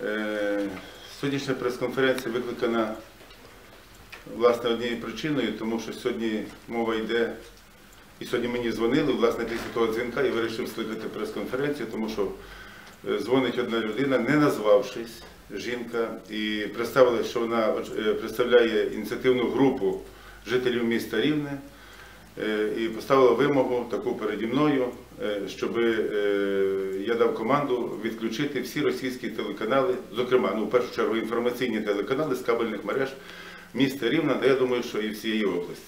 Сьогоднішня прес-конференція викликана, власне, однією причиною, тому що сьогодні мова йде, і сьогодні мені дзвонили, власне, після того дзвінка, і вирішив скликати прес-конференцію, тому що дзвонить одна людина, не назвавшись, жінка, і представила, що вона представляє ініціативну групу жителів міста Рівне, і поставила вимогу таку переді мною, щоб я дав команду відключити всі російські телеканали, зокрема, в першу чергу інформаційні телеканали з кабельних мереж міста Рівна, де я думаю, що і всієї області.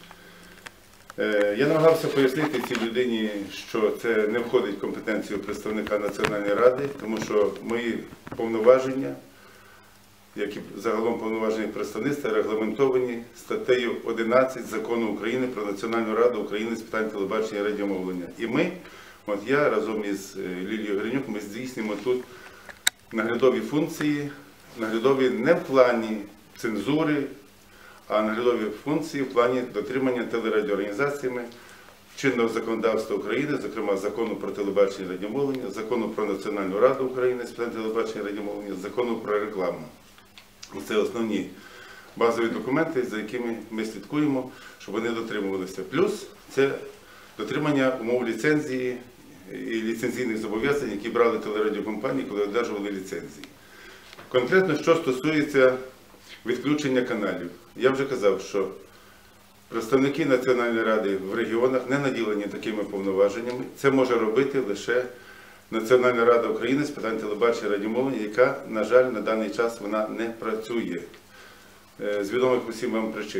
Я намагався пояснити цій людині, що це не входить в компетенцію представника Національної ради, тому що мої повноваження, як і загалом повноваження представництва, регламентовані статтею 11 Закону України про Національну раду України з питань телебачення і радіомовлення. І я разом із Лілією Гринюк, ми здійснюємо тут наглядові функції, наглядові не в плані цензури, а наглядові функції в плані дотримання телерадіоорганізаціями чинного законодавства України, зокрема Закону про телебачення і радіомовлення, Закону про Національну раду України з питань телебачення і радіомовлення, Закону про рекламу. Це основні базові документи, за якими ми слідкуємо, щоб вони дотримувалися. Плюс це дотримання умов ліцензії і ліцензійних зобов'язань, які брали телерадіокомпанії, коли одержували ліцензії. Конкретно, що стосується відключення каналів. Я вже казав, що представники Національної ради в регіонах не наділені такими повноваженнями. Це може робити лише Національна рада України з питань телебачення і радіомовлення, яка, на жаль, на даний час вона не працює з відомих усім вам причин.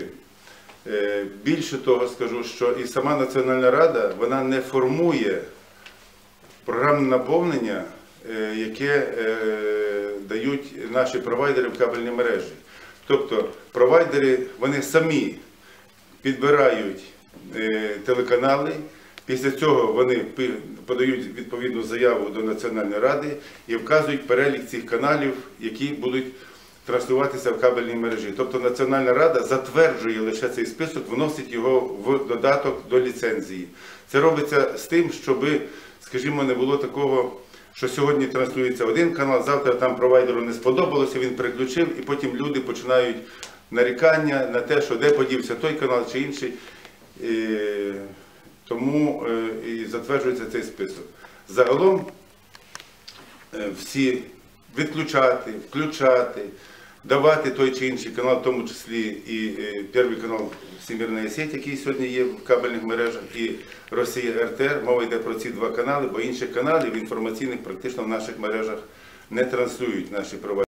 Більше того скажу, що і сама Національна рада, вона не формує програмне наповнення, яке дають наші провайдери в кабельній мережі. Тобто провайдери, вони самі підбирають телеканали, після цього вони подають відповідну заяву до Національної ради і вказують перелік цих каналів, які будуть транслюватися в кабельній мережі. Тобто Національна рада затверджує лише цей список, вносить його в додаток до ліцензії. Це робиться з тим, щоб, скажімо, не було такого, що сьогодні транслюється один канал, завтра там провайдеру не сподобалося, він переключив, і потім люди починають нарікання на те, що де подівся той канал чи інший. Тому і затверджується цей список. Загалом всі відключати, включати, давати той чи інший канал, в тому числі і перший канал «Всемирна сеть», який сьогодні є в кабельних мережах, і «Росія РТР». Мова йде про ці два канали, бо інших каналів інформаційних практично в наших мережах не транслюють наші провайдери.